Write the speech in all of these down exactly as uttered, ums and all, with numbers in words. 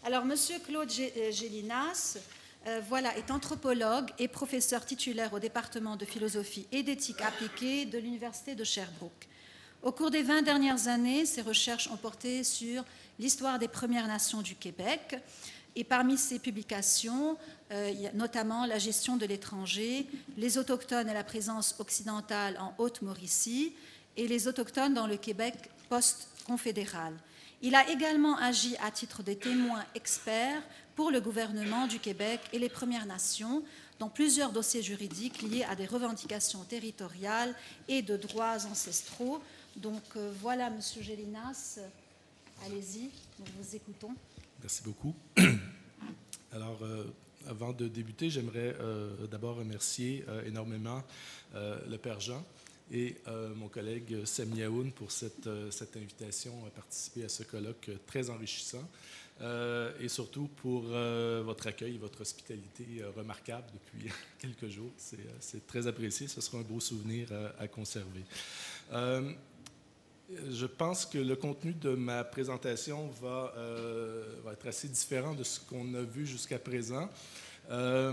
Alors, M. Claude Gélinas, euh, voilà, est anthropologue et professeur titulaire au département de philosophie et d'éthique appliquée de l'Université de Sherbrooke. Au cours des vingt dernières années, ses recherches ont porté sur l'histoire des Premières Nations du Québec. Et parmi ses publications, euh, il y a notamment la gestion de l'étranger, les autochtones et la présence occidentale en Haute-Mauricie et les autochtones dans le Québec post-confédéral. Il a également agi à titre de témoin expert pour le gouvernement du Québec et les Premières Nations dans plusieurs dossiers juridiques liés à des revendications territoriales et de droits ancestraux. Donc euh, voilà, M. Gélinas, allez-y, nous vous écoutons. Merci beaucoup. Alors, euh, avant de débuter, j'aimerais euh, d'abord remercier euh, énormément euh, le Père Jean et euh, mon collègue Sami Aoun pour cette, euh, cette invitation à participer à ce colloque très enrichissant euh, et surtout pour euh, votre accueil et votre hospitalité euh, remarquable depuis quelques jours. C'est, c'est très apprécié. Ce sera un beau souvenir à, à conserver. Euh, Je pense que le contenu de ma présentation va, euh, va être assez différent de ce qu'on a vu jusqu'à présent. Euh,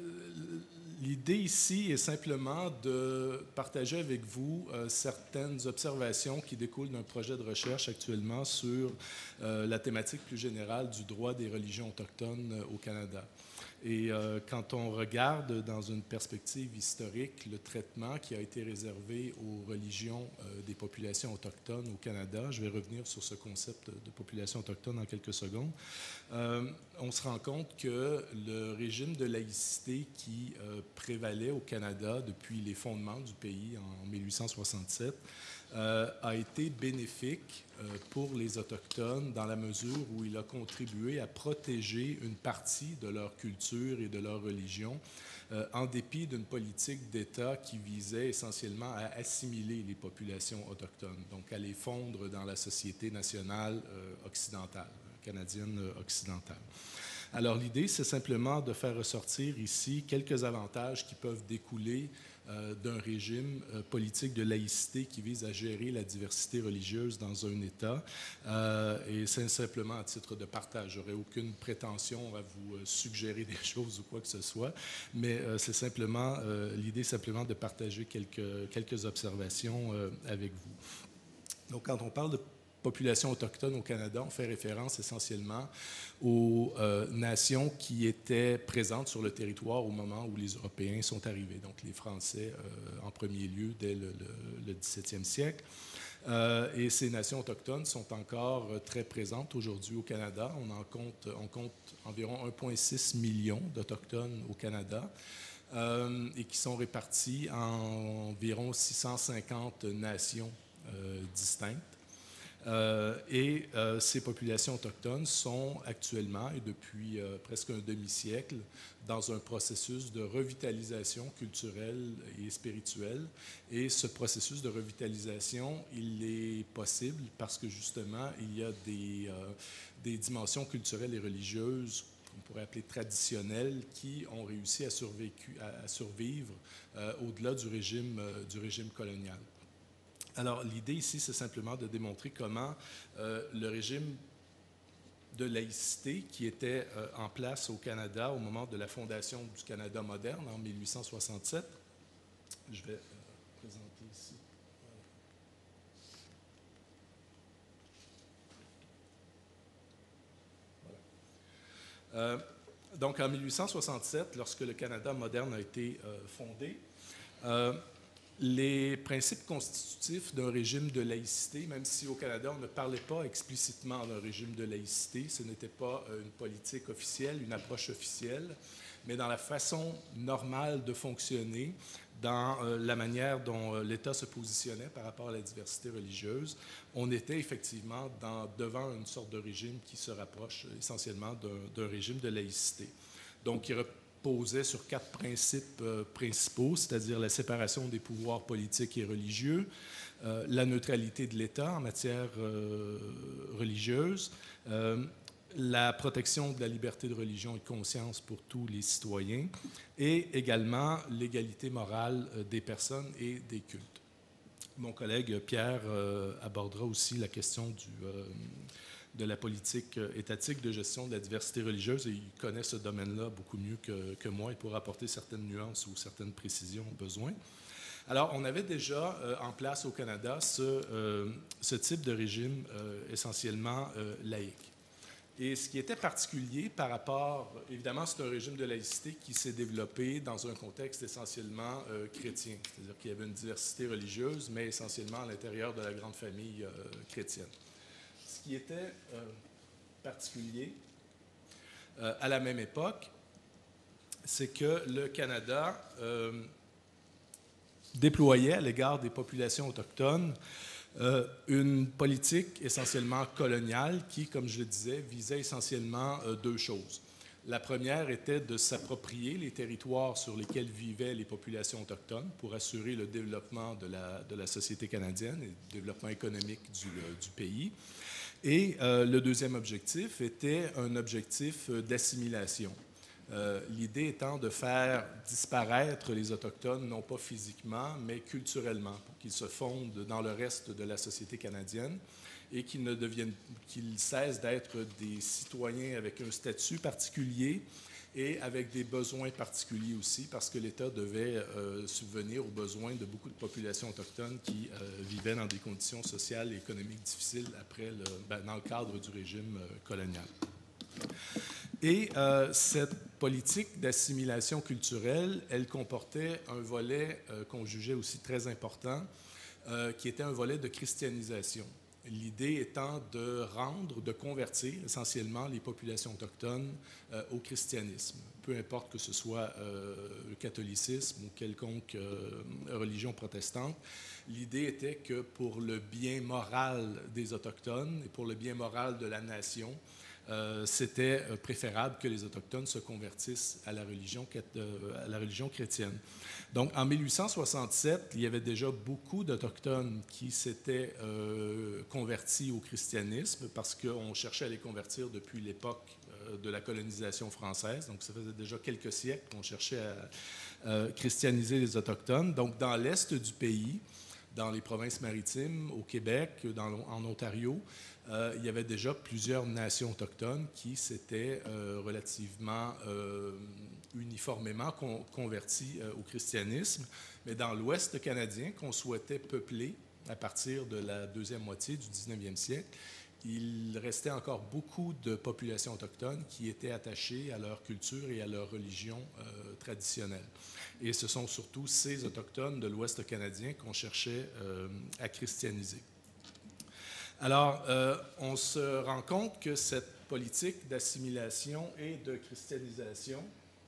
l'idée ici est simplement de partager avec vous euh, certaines observations qui découlent d'un projet de recherche actuellement sur euh, la thématique plus générale du droit des religions autochtones au Canada. Et euh, quand on regarde dans une perspective historique le traitement qui a été réservé aux religions euh, des populations autochtones au Canada, je vais revenir sur ce concept de population autochtone en quelques secondes, euh, on se rend compte que le régime de laïcité qui euh, prévalait au Canada depuis les fondements du pays en mille huit cent soixante-sept Euh, a été bénéfique euh, pour les Autochtones dans la mesure où il a contribué à protéger une partie de leur culture et de leur religion euh, en dépit d'une politique d'État qui visait essentiellement à assimiler les populations autochtones, donc à les fondre dans la société nationale euh, occidentale, canadienne euh, occidentale. Alors l'idée, c'est simplement de faire ressortir ici quelques avantages qui peuvent découler euh, d'un régime euh, politique de laïcité qui vise à gérer la diversité religieuse dans un État. Euh, et c'est simplement à titre de partage. Je n'aurai aucune prétention à vous euh, suggérer des choses ou quoi que ce soit, mais euh, c'est simplement, euh, l'idée simplement de partager quelques, quelques observations euh, avec vous. Donc quand on parle de population autochtone au Canada, on fait référence essentiellement aux euh, nations qui étaient présentes sur le territoire au moment où les Européens sont arrivés, donc les Français euh, en premier lieu dès le, le, le dix-septième siècle. Euh, et ces nations autochtones sont encore très présentes aujourd'hui au Canada. On en compte, on compte environ un virgule six million d'Autochtones au Canada. Euh, et qui sont répartis en environ six cent cinquante nations euh, distinctes. Euh, et euh, ces populations autochtones sont actuellement, et depuis euh, presque un demi-siècle, dans un processus de revitalisation culturelle et spirituelle. Et ce processus de revitalisation, il est possible parce que justement, il y a des, euh, des dimensions culturelles et religieuses qu'on pourrait appeler traditionnelles, qui ont réussi à, survécu, à, à survivre euh, au-delà du régime, euh, du régime colonial. Alors, l'idée ici, c'est simplement de démontrer comment euh, le régime de laïcité qui était euh, en place au Canada au moment de la fondation du Canada moderne en mille huit cent soixante-sept, je vais euh, présenter ici. Voilà. Euh, donc, en mille huit cent soixante-sept, lorsque le Canada moderne a été euh, fondé, euh, les principes constitutifs d'un régime de laïcité, même si au Canada, on ne parlait pas explicitement d'un régime de laïcité, ce n'était pas une politique officielle, une approche officielle, mais dans la façon normale de fonctionner, dans la manière dont l'État se positionnait par rapport à la diversité religieuse, on était effectivement dans, devant une sorte de régime qui se rapproche essentiellement d'un, d'un régime de laïcité. Donc, il posait sur quatre principes euh, principaux, c'est-à-dire la séparation des pouvoirs politiques et religieux, euh, la neutralité de l'État en matière euh, religieuse, euh, la protection de la liberté de religion et de conscience pour tous les citoyens, et également l'égalité morale euh, des personnes et des cultes. Mon collègue Pierre euh, abordera aussi la question du, euh, de la politique étatique de gestion de la diversité religieuse, et il connaît ce domaine-là beaucoup mieux que, que moi et pourra apporter certaines nuances ou certaines précisions au besoin. Alors, on avait déjà euh, en place au Canada ce, euh, ce type de régime euh, essentiellement euh, laïque. Et ce qui était particulier par rapport, évidemment, c'est un régime de laïcité qui s'est développé dans un contexte essentiellement euh, chrétien, c'est-à-dire qu'il y avait une diversité religieuse, mais essentiellement à l'intérieur de la grande famille euh, chrétienne. Ce qui était euh, particulier euh, à la même époque, c'est que le Canada euh, déployait à l'égard des populations autochtones euh, une politique essentiellement coloniale qui, comme je le disais, visait essentiellement euh, deux choses. La première était de s'approprier les territoires sur lesquels vivaient les populations autochtones pour assurer le développement de la, de la société canadienne et le développement économique du, euh, du pays. Et euh, le deuxième objectif était un objectif d'assimilation. Euh, l'idée étant de faire disparaître les Autochtones, non pas physiquement, mais culturellement, pour qu'ils se fondent dans le reste de la société canadienne et qu'ils ne deviennent, qu'ils cessent d'être des citoyens avec un statut particulier et avec des besoins particuliers aussi, parce que l'État devait euh, subvenir aux besoins de beaucoup de populations autochtones qui euh, vivaient dans des conditions sociales et économiques difficiles après le, ben, dans le cadre du régime euh, colonial. Et euh, cette politique d'assimilation culturelle, elle comportait un volet euh, qu'on jugeait aussi très important, euh, qui était un volet de christianisation. L'idée étant de rendre, de convertir essentiellement les populations autochtones euh, au christianisme, peu importe que ce soit euh, le catholicisme ou quelconque euh, religion protestante. L'idée était que pour le bien moral des Autochtones et pour le bien moral de la nation, Euh, c'était préférable que les Autochtones se convertissent à la religion, à la religion chrétienne. Donc, en mille huit cent soixante-sept, il y avait déjà beaucoup d'Autochtones qui s'étaient euh, convertis au christianisme parce qu'on cherchait à les convertir depuis l'époque euh, de la colonisation française. Donc, ça faisait déjà quelques siècles qu'on cherchait à euh, christianiser les Autochtones. Donc, dans l'est du pays, dans les provinces maritimes, au Québec, dans, en Ontario, Euh, il y avait déjà plusieurs nations autochtones qui s'étaient euh, relativement euh, uniformément con converties euh, au christianisme. Mais dans l'Ouest canadien, qu'on souhaitait peupler à partir de la deuxième moitié du dix-neuvième siècle, il restait encore beaucoup de populations autochtones qui étaient attachées à leur culture et à leur religion euh, traditionnelle. Et ce sont surtout ces Autochtones de l'Ouest canadien qu'on cherchait euh, à christianiser. Alors, euh, on se rend compte que cette politique d'assimilation et de christianisation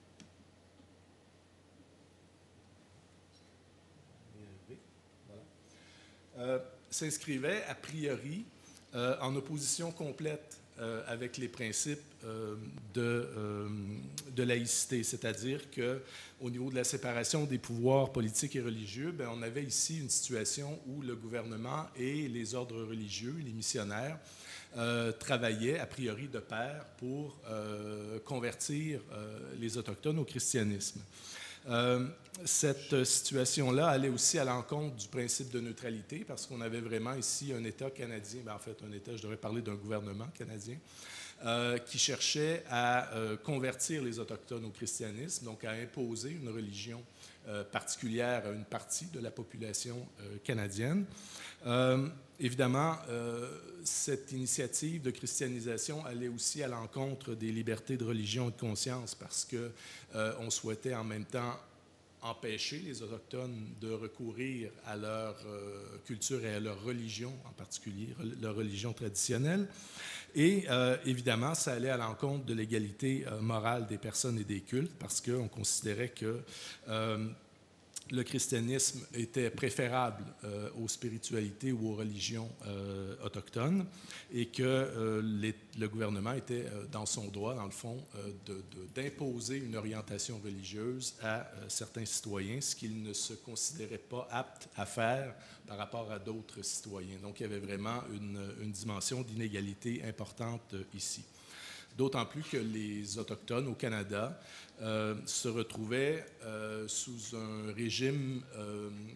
euh, s'inscrivait a priori euh, en opposition complète euh, avec les principes euh, de, euh, de laïcité, c'est-à-dire qu'au niveau de la séparation des pouvoirs politiques et religieux, bien, on avait ici une situation où le gouvernement et les ordres religieux, les missionnaires, euh, travaillaient a priori de pair pour euh, convertir euh, les Autochtones au christianisme. Euh, cette situation-là allait aussi à l'encontre du principe de neutralité parce qu'on avait vraiment ici un État canadien, ben en fait un État, je devrais parler d'un gouvernement canadien, euh, qui cherchait à euh, convertir les Autochtones au christianisme, donc à imposer une religion euh, particulière à une partie de la population euh, canadienne. Euh, évidemment, euh, cette initiative de christianisation allait aussi à l'encontre des libertés de religion et de conscience parce qu'on euh, souhaitait en même temps empêcher les Autochtones de recourir à leur euh, culture et à leur religion, en particulier leur religion traditionnelle. Et euh, évidemment, ça allait à l'encontre de l'égalité euh, morale des personnes et des cultes parce qu'on considérait que euh, le christianisme était préférable euh, aux spiritualités ou aux religions euh, autochtones et que euh, les, le gouvernement était euh, dans son droit, dans le fond, euh, de, de, d'imposer une orientation religieuse à euh, certains citoyens, ce qu'ils ne se considéraient pas aptes à faire par rapport à d'autres citoyens. Donc, il y avait vraiment une, une dimension d'inégalité importante euh, ici. D'autant plus que les Autochtones au Canada euh, se retrouvaient euh, sous un régime euh,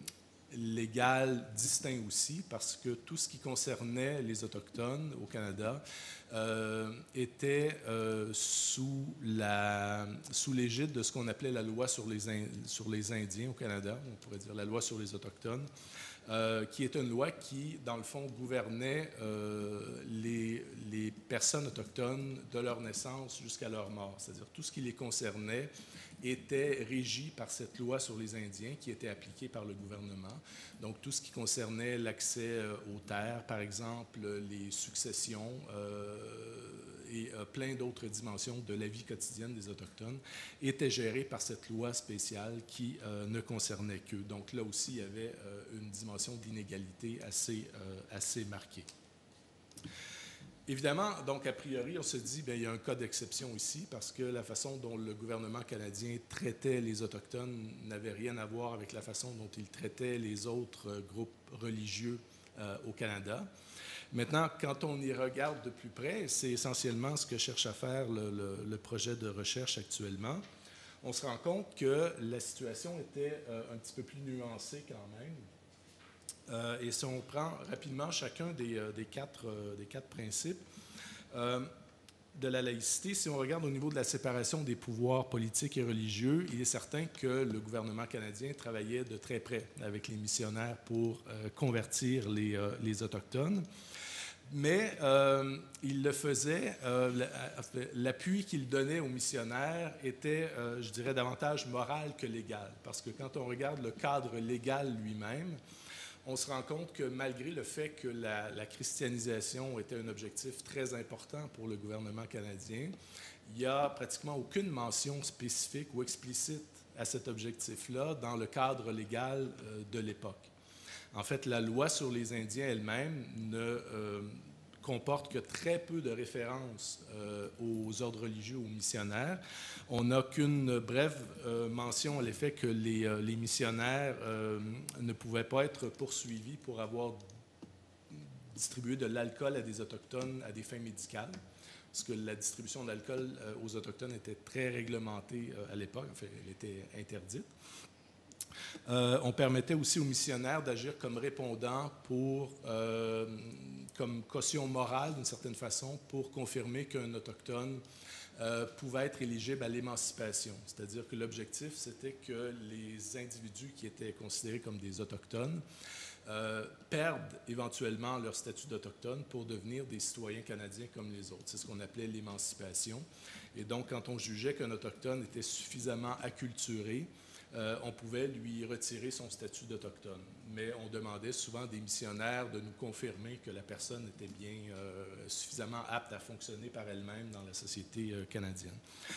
légal distinct aussi, parce que tout ce qui concernait les Autochtones au Canada euh, était euh, sous la, sous l'égide de ce qu'on appelait la loi sur les, sur les Indiens au Canada, on pourrait dire la loi sur les Autochtones, euh, qui est une loi qui, dans le fond, gouvernait euh, les, les personnes autochtones de leur naissance jusqu'à leur mort, c'est-à-dire tout ce qui les concernait était régi par cette loi sur les Indiens qui était appliquée par le gouvernement. Donc, tout ce qui concernait l'accès aux terres, par exemple, les successions euh, et euh, plein d'autres dimensions de la vie quotidienne des Autochtones étaient gérées par cette loi spéciale qui euh, ne concernait qu'eux. Donc, là aussi, il y avait euh, une dimension d'inégalité assez, euh, assez marquée. Évidemment, donc, a priori, on se dit qu'il y a un cas d'exception ici parce que la façon dont le gouvernement canadien traitait les Autochtones n'avait rien à voir avec la façon dont il traitait les autres euh, groupes religieux euh, au Canada. Maintenant, quand on y regarde de plus près, c'est essentiellement ce que cherche à faire le, le, le projet de recherche actuellement. On se rend compte que la situation était euh, un petit peu plus nuancée quand même. Euh, et si on prend rapidement chacun des, euh, des, quatre, euh, des quatre principes euh, de la laïcité, si on regarde au niveau de la séparation des pouvoirs politiques et religieux, il est certain que le gouvernement canadien travaillait de très près avec les missionnaires pour euh, convertir les, euh, les Autochtones. Mais euh, il le faisait, euh, l'appui qu'il donnait aux missionnaires était, euh, je dirais, davantage moral que légal. Parce que quand on regarde le cadre légal lui-même, on se rend compte que malgré le fait que la, la christianisation était un objectif très important pour le gouvernement canadien, il n'y a pratiquement aucune mention spécifique ou explicite à cet objectif-là dans le cadre légal euh, de l'époque. En fait, la loi sur les Indiens elle-même ne euh, comporte que très peu de références euh, aux ordres religieux, aux missionnaires. On n'a qu'une brève euh, mention à l'effet que les, euh, les missionnaires euh, ne pouvaient pas être poursuivis pour avoir distribué de l'alcool à des Autochtones à des fins médicales, parce que la distribution d'alcool euh, aux Autochtones était très réglementée euh, à l'époque, enfin, elle était interdite. Euh, on permettait aussi aux missionnaires d'agir comme répondants pour, euh, comme caution morale d'une certaine façon, pour confirmer qu'un autochtone euh, pouvait être éligible à l'émancipation. C'est-à-dire que l'objectif, c'était que les individus qui étaient considérés comme des autochtones euh, perdent éventuellement leur statut d'autochtone pour devenir des citoyens canadiens comme les autres. C'est ce qu'on appelait l'émancipation. Et donc, quand on jugeait qu'un autochtone était suffisamment acculturé, Euh, on pouvait lui retirer son statut d'autochtone. Mais on demandait souvent des missionnaires de nous confirmer que la personne était bien euh, suffisamment apte à fonctionner par elle-même dans la société euh, canadienne.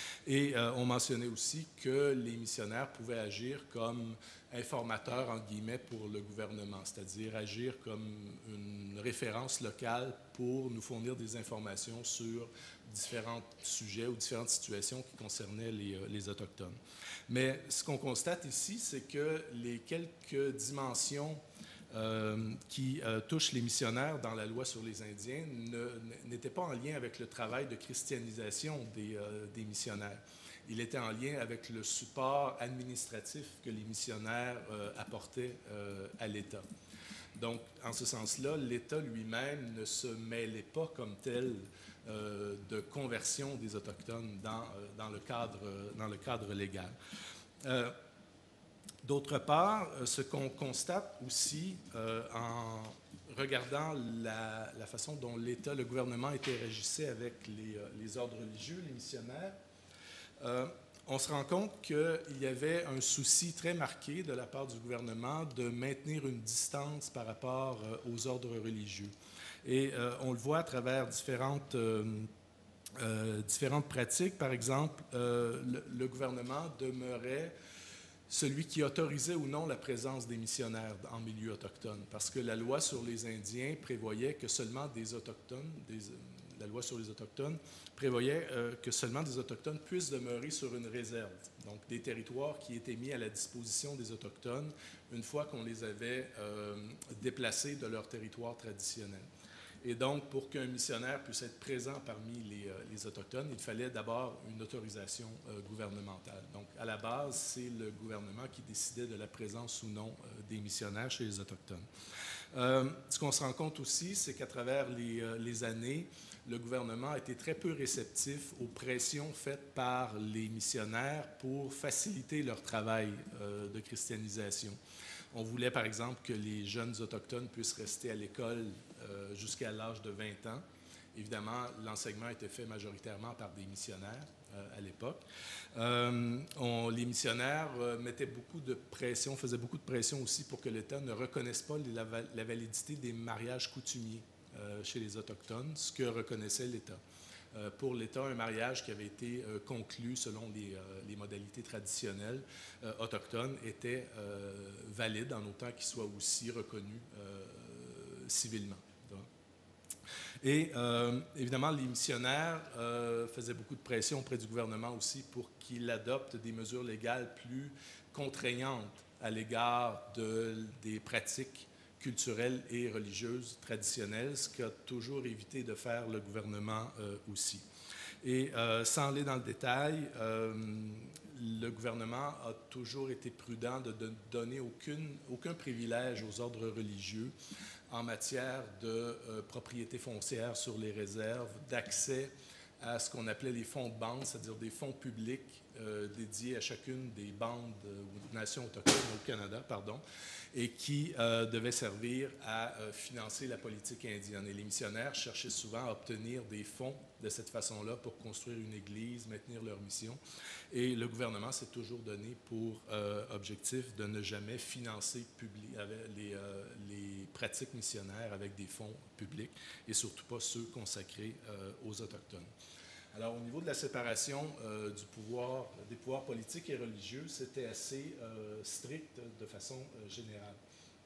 Et euh, on mentionnait aussi que les missionnaires pouvaient agir comme informateurs, entre guillemets, pour le gouvernement, c'est-à-dire agir comme une référence locale pour nous fournir des informations sur différents sujets ou différentes situations qui concernaient les, euh, les Autochtones. Mais ce qu'on constate ici, c'est que les quelques dimensions euh, qui euh, touchent les missionnaires dans la loi sur les Indiens n'étaient pas en lien avec le travail de christianisation des, euh, des missionnaires. Il était en lien avec le support administratif que les missionnaires euh, apportaient euh, à l'État. Donc, en ce sens-là, l'État lui-même ne se mêlait pas comme tel euh, de conversion des Autochtones dans, euh, dans, le, cadre, dans le cadre légal. Euh, D'autre part, ce qu'on constate aussi euh, en regardant la, la façon dont l'État, le gouvernement interagissait avec les, les ordres religieux, les missionnaires, euh, on se rend compte qu'il y avait un souci très marqué de la part du gouvernement de maintenir une distance par rapport euh, aux ordres religieux. Et euh, on le voit à travers différentes, euh, euh, différentes pratiques. Par exemple, euh, le, le gouvernement demeurait celui qui autorisait ou non la présence des missionnaires en milieu autochtone, parce que la loi sur les Indiens prévoyait que seulement des Autochtones, des, la loi sur les Autochtones prévoyait euh, que seulement des Autochtones puissent demeurer sur une réserve, donc des territoires qui étaient mis à la disposition des Autochtones une fois qu'on les avait euh, déplacés de leur territoire traditionnel. Et donc, pour qu'un missionnaire puisse être présent parmi les, euh, les Autochtones, il fallait d'abord une autorisation euh, gouvernementale. Donc, à la base, c'est le gouvernement qui décidait de la présence ou non euh, des missionnaires chez les Autochtones. Euh, ce qu'on se rend compte aussi, c'est qu'à travers les, euh, les années, le gouvernement a été très peu réceptif aux pressions faites par les missionnaires pour faciliter leur travail euh, de christianisation. On voulait, par exemple, que les jeunes autochtones puissent rester à l'école euh, jusqu'à l'âge de vingt ans. Évidemment, l'enseignement était fait majoritairement par des missionnaires euh, à l'époque. Euh, on, les missionnaires euh, mettaient beaucoup de pression, faisaient beaucoup de pression aussi pour que l'État ne reconnaisse pas la, la validité des mariages coutumiers euh, chez les Autochtones, ce que reconnaissait l'État. Euh, pour l'État, un mariage qui avait été euh, conclu selon les, euh, les modalités traditionnelles euh, autochtones était euh, valide en autant qu'il soit aussi reconnu euh, civilement. Et euh, évidemment, les missionnaires euh, faisaient beaucoup de pression auprès du gouvernement aussi pour qu'il adopte des mesures légales plus contraignantes à l'égard de, des pratiques culturelles et religieuses traditionnelles, ce qu'a toujours évité de faire le gouvernement euh, aussi. Et euh, sans aller dans le détail, euh, le gouvernement a toujours été prudent de ne donner aucune, aucun privilège aux ordres religieux en matière de euh, propriété foncière sur les réserves, d'accès à ce qu'on appelait les fonds de bande, c'est-à-dire des fonds publics euh, dédiés à chacune des bandes euh, ou nations autochtones au Canada, pardon, et qui euh, devaient servir à euh, financer la politique indienne. Et les missionnaires cherchaient souvent à obtenir des fonds de cette façon-là pour construire une église, maintenir leur mission. Et le gouvernement s'est toujours donné pour euh, objectif de ne jamais financer public, avec les, euh, les pratiques missionnaires avec des fonds publics et surtout pas ceux consacrés euh, aux Autochtones. Alors, au niveau de la séparation euh, du pouvoir, des pouvoirs politiques et religieux, c'était assez euh, strict de façon euh, générale.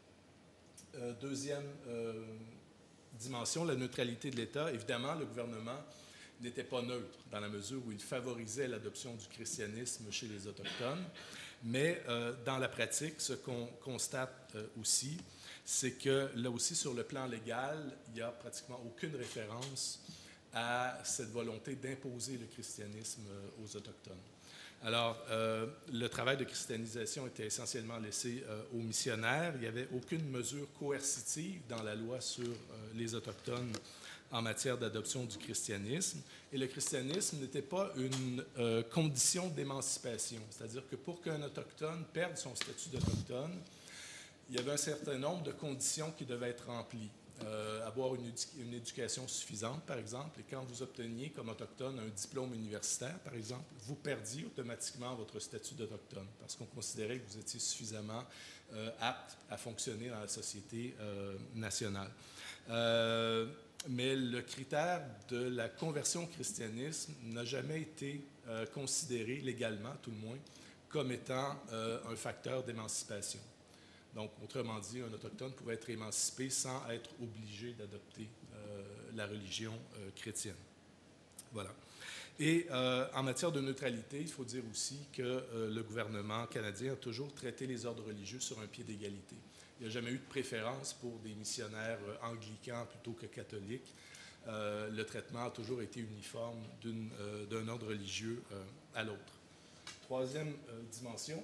Euh, deuxième euh, dimension, la neutralité de l'État. Évidemment, le gouvernement n'était pas neutre dans la mesure où il favorisait l'adoption du christianisme chez les Autochtones. Mais euh, dans la pratique, ce qu'on constate euh, aussi, c'est que là aussi, sur le plan légal, il n'y a pratiquement aucune référence à cette volonté d'imposer le christianisme aux Autochtones. Alors, euh, le travail de christianisation était essentiellement laissé euh, aux missionnaires. Il n'y avait aucune mesure coercitive dans la loi sur euh, les Autochtones en matière d'adoption du christianisme. Et le christianisme n'était pas une euh, condition d'émancipation. C'est-à-dire que pour qu'un Autochtone perde son statut d'Autochtone, il y avait un certain nombre de conditions qui devaient être remplies. Euh, avoir une, une éducation suffisante, par exemple, et quand vous obteniez comme autochtone un diplôme universitaire, par exemple, vous perdiez automatiquement votre statut d'autochtone parce qu'on considérait que vous étiez suffisamment euh, apte à fonctionner dans la société euh, nationale. Euh, mais le critère de la conversion au christianisme n'a jamais été euh, considéré légalement, tout le moins, comme étant euh, un facteur d'émancipation. Donc, autrement dit, un autochtone pouvait être émancipé sans être obligé d'adopter euh, la religion euh, chrétienne. Voilà. Et euh, en matière de neutralité, il faut dire aussi que euh, le gouvernement canadien a toujours traité les ordres religieux sur un pied d'égalité. Il n'y a jamais eu de préférence pour des missionnaires euh, anglicans plutôt que catholiques. Euh, le traitement a toujours été uniforme d'une, euh, d'un ordre religieux euh, à l'autre. Troisième euh, dimension,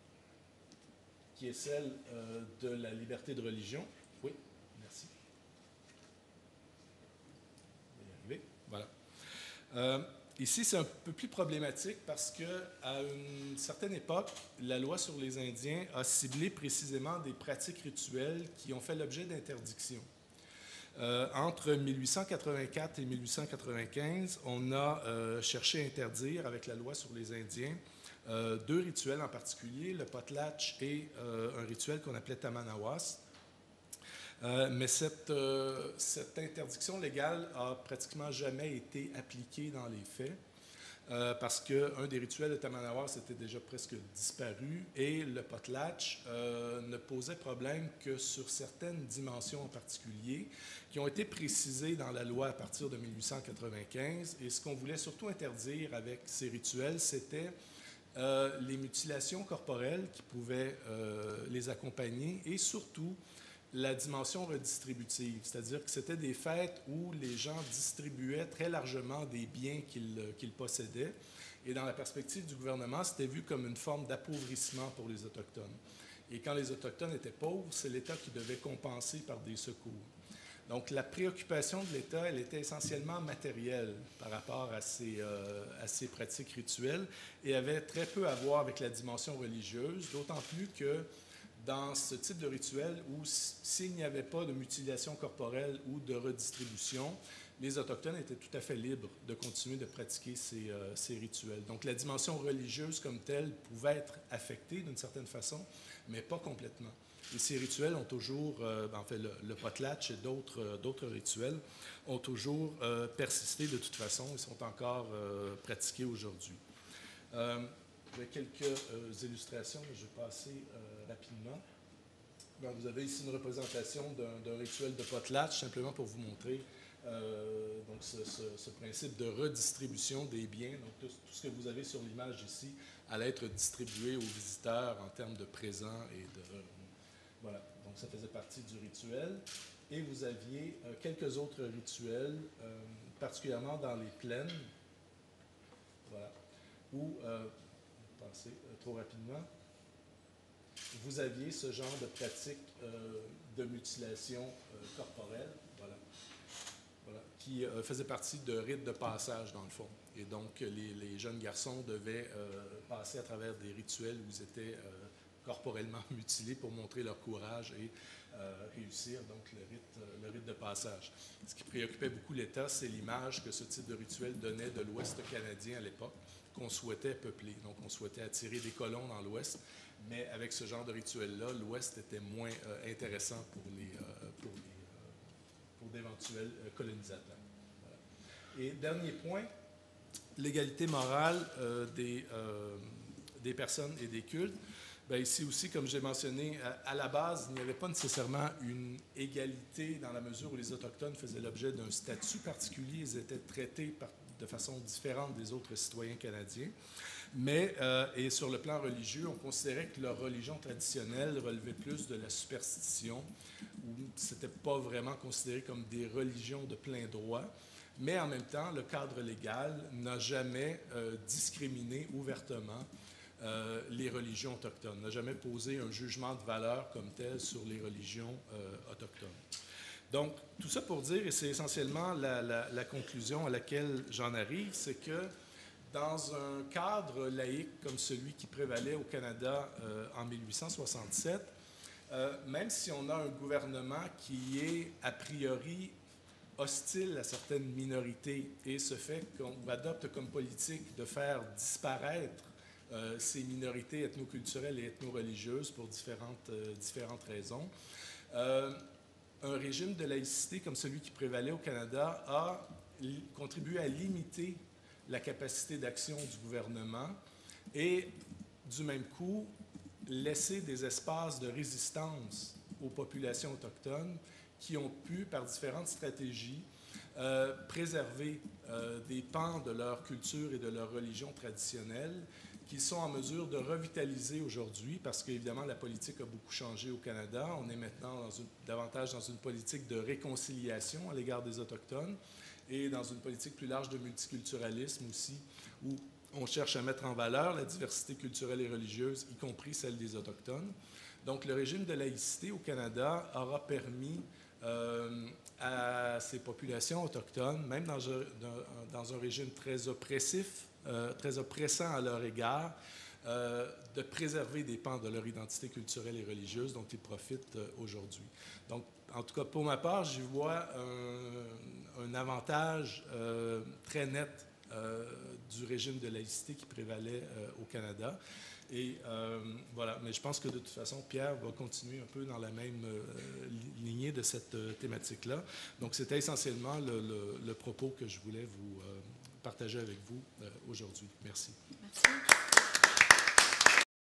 qui est celle euh, de la liberté de religion. Oui, merci. On va y arriver. Voilà. Euh, ici, c'est un peu plus problématique parce qu'à une certaine époque, la loi sur les Indiens a ciblé précisément des pratiques rituelles qui ont fait l'objet d'interdictions. Euh, entre mille huit cent quatre-vingt-quatre et mille huit cent quatre-vingt-quinze, on a euh, cherché à interdire, avec la loi sur les Indiens, Euh, deux rituels en particulier, le potlatch et euh, un rituel qu'on appelait tamanawas. Euh, mais cette, euh, cette interdiction légale a pratiquement jamais été appliquée dans les faits euh, parce qu'un des rituels de tamanawas était déjà presque disparu et le potlatch euh, ne posait problème que sur certaines dimensions en particulier qui ont été précisées dans la loi à partir de mille huit cent quatre-vingt-quinze. Et ce qu'on voulait surtout interdire avec ces rituels, c'était Euh, les mutilations corporelles qui pouvaient euh, les accompagner et surtout la dimension redistributive, c'est-à-dire que c'était des fêtes où les gens distribuaient très largement des biens qu'ils qu'ils possédaient. Et dans la perspective du gouvernement, c'était vu comme une forme d'appauvrissement pour les Autochtones. Et quand les Autochtones étaient pauvres, c'est l'État qui devait compenser par des secours. Donc la préoccupation de l'État, elle était essentiellement matérielle par rapport à ces, euh, à ces pratiques rituelles et avait très peu à voir avec la dimension religieuse, d'autant plus que dans ce type de rituel où s'il n'y avait pas de mutilation corporelle ou de redistribution, les Autochtones étaient tout à fait libres de continuer de pratiquer ces, euh, ces rituels. Donc la dimension religieuse comme telle pouvait être affectée d'une certaine façon, mais pas complètement. Et ces rituels ont toujours, euh, en fait le, le potlatch et d'autres euh, d'autres rituels ont toujours euh, persisté de toute façon et sont encore euh, pratiqués aujourd'hui. Euh, J'ai quelques euh, illustrations, mais je vais passer euh, rapidement. Donc, vous avez ici une représentation d'un rituel de potlatch, simplement pour vous montrer euh, donc ce, ce, ce principe de redistribution des biens. Donc, tout, tout ce que vous avez sur l'image ici allait être distribué aux visiteurs en termes de présents et de... Euh, voilà, donc ça faisait partie du rituel. Et vous aviez euh, quelques autres rituels, euh, particulièrement dans les plaines, voilà, où... Euh, passer euh, trop rapidement, vous aviez ce genre de pratique euh, de mutilation euh, corporelle, voilà, voilà, qui euh, faisait partie de rites de passage, dans le fond. Et donc, les, les jeunes garçons devaient euh, passer à travers des rituels où ils étaient euh, corporellement mutilés pour montrer leur courage et euh, réussir donc le rite, euh, le rite de passage. Ce qui préoccupait beaucoup l'État, c'est l'image que ce type de rituel donnait de l'Ouest canadien à l'époque, qu'on souhaitait peupler. Donc, on souhaitait attirer des colons dans l'Ouest, mais avec ce genre de rituel-là, l'Ouest était moins euh, intéressant pour les, euh, pour les, euh, pour d'éventuels euh, colonisateurs. Voilà. Et dernier point, l'égalité morale euh, des, euh, des personnes et des cultes. Bien, ici aussi, comme j'ai mentionné, à, à la base, il n'y avait pas nécessairement une égalité dans la mesure où les Autochtones faisaient l'objet d'un statut particulier. Ils étaient traités par, de façon différente des autres citoyens canadiens. Mais, euh, et sur le plan religieux, on considérait que leur religion traditionnelle relevait plus de la superstition, où ce n'était pas vraiment considéré comme des religions de plein droit. Mais en même temps, le cadre légal n'a jamais euh, discriminé ouvertement euh, les religions autochtones, n'a jamais posé un jugement de valeur comme tel sur les religions euh, autochtones. Donc, tout ça pour dire, et c'est essentiellement la, la, la conclusion à laquelle j'en arrive, c'est que dans un cadre laïque comme celui qui prévalait au Canada euh, en mille huit cent soixante-sept, euh, même si on a un gouvernement qui est a priori hostile à certaines minorités et ce fait qu'on adopte comme politique de faire disparaître euh, ces minorités ethnoculturelles et ethno-religieuses pour différentes, euh, différentes raisons, euh, un régime de laïcité comme celui qui prévalait au Canada a contribué à limiter la capacité d'action du gouvernement et, du même coup, laisser des espaces de résistance aux populations autochtones qui ont pu, par différentes stratégies, euh, préserver euh, des pans de leur culture et de leur religion traditionnelle qu'ils sont en mesure de revitaliser aujourd'hui, parce qu'évidemment, la politique a beaucoup changé au Canada. On est maintenant dans une, davantage dans une politique de réconciliation à l'égard des Autochtones et dans une politique plus large de multiculturalisme aussi, où on cherche à mettre en valeur la diversité culturelle et religieuse, y compris celle des Autochtones. Donc, le régime de laïcité au Canada aura permis euh, à ces populations autochtones, même dans un, dans un régime très oppressif, euh, très oppressant à leur égard, euh, de préserver des pans de leur identité culturelle et religieuse dont ils profitent euh, aujourd'hui. Donc, en tout cas, pour ma part, j'y vois un, un avantage euh, très net euh, du régime de laïcité qui prévalait euh, au Canada. Et euh, voilà, mais je pense que de toute façon, Pierre va continuer un peu dans la même euh, lignée de cette euh, thématique-là. Donc, c'était essentiellement le, le, le propos que je voulais vous euh, partager avec vous euh, aujourd'hui. Merci. Merci.